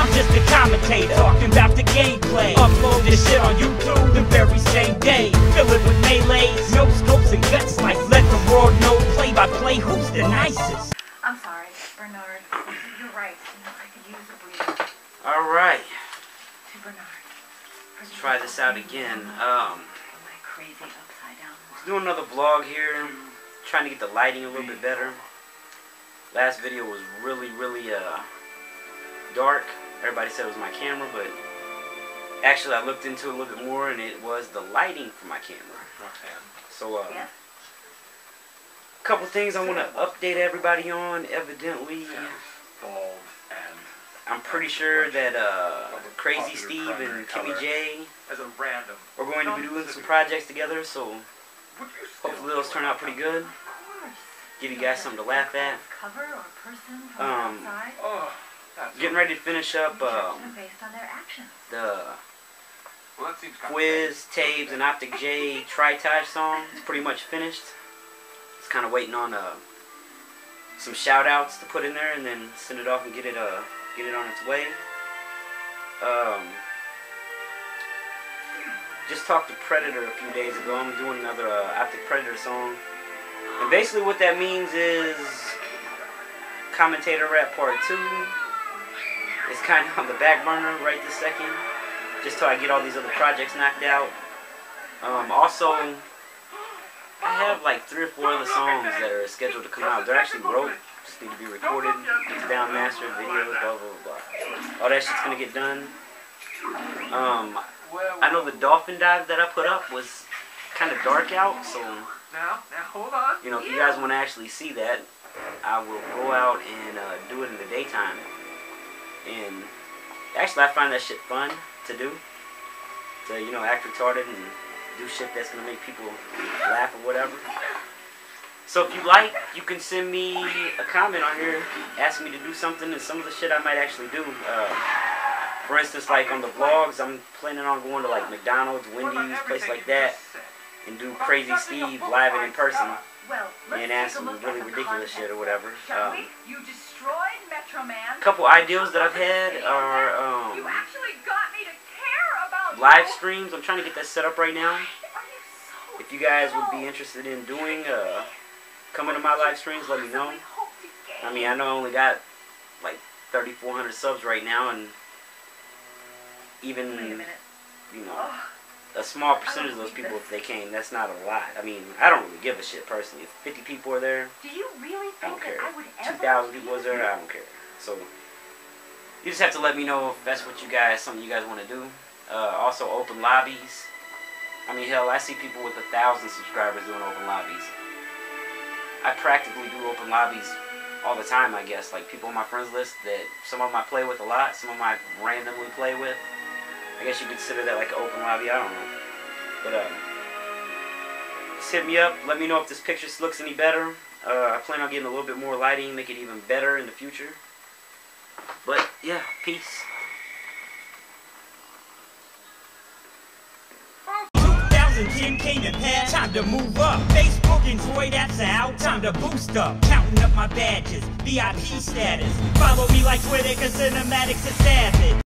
I'm just a commentator, talking about the gameplay. Upload this shit on YouTube the very same day. Fill it with melees, no scopes and guts like let the world know play by play who's the nicest. I'm sorry, Bernard. You're right. I could use a breather. Alright. To Bernard. Let's try this out again. Crazy upside down. Let's do another vlog here. Trying to get the lighting a little bit better. Last video was really dark. Everybody said it was my camera, but actually I looked into it a little bit more and it was the lighting for my camera. So a couple things I want to update everybody on. Evidently, I'm pretty sure that Crazy Steve and Kimmy J are going to be doing some projects together, so hopefully those turn out pretty good. Give you guys something to laugh at. Getting ready to finish up the Quiz, Tabes, and Optic J Tri-Taj song. It's pretty much finished. Just kind of waiting on some shout-outs to put in there and then send it off and get it on its way. Just talked to Predator a few days ago. I'm doing another Optic Predator song. And basically what that means is Commentator Rap Part 2 is kind of on the back burner right this second, just till I get all these other projects knocked out. Also, I have like 3 or 4 other songs that are scheduled to come out. They're actually wrote, just need to be recorded, mixed down, mastered, videos, blah, blah, blah. All that shit's gonna get done. I know the dolphin dive that I put up was kind of dark out, so now hold on. you know, if you guys want to actually see that, I will go out and do it in the daytime. And actually, I find that shit fun to do. To, you know, act retarded and do shit that's gonna make people laugh or whatever. So if you like, you can send me a comment on here asking me to do something, and some of the shit I might actually do. For instance, like on the vlogs, I'm planning on going to like McDonald's, Wendy's, place like that, and do Crazy Steve live and in person, and ask some really ridiculous shit or whatever. A couple ideas that I've had are live streams. I'm trying to get that set up right now. If you guys would be interested in doing, coming to my live streams, let me know. I mean, I know I only got like 3,400 subs right now, and even, you know, a small percentage of those people, if they came, that's not a lot. I mean, I don't really give a shit personally. If 50 people are there, I don't care. 2,000 people are there, I don't care. So, you just have to let me know if that's what something you guys want to do. Also, open lobbies. I mean, hell, I see people with 1,000 subscribers doing open lobbies. I practically do open lobbies all the time, I guess. Like, people on my friends list that some of them I play with a lot, some of them I randomly play with. I guess you consider that like an open lobby, I don't know. But, just hit me up, let me know if this picture looks any better. I plan on getting a little bit more lighting, make it even better in the future. But, yeah, peace. 2010 came and passed, time to move up. Facebook, Android apps out, time to boost up. Counting up my badges, VIP status. Follow me like Twitter, cause cinematics is savage.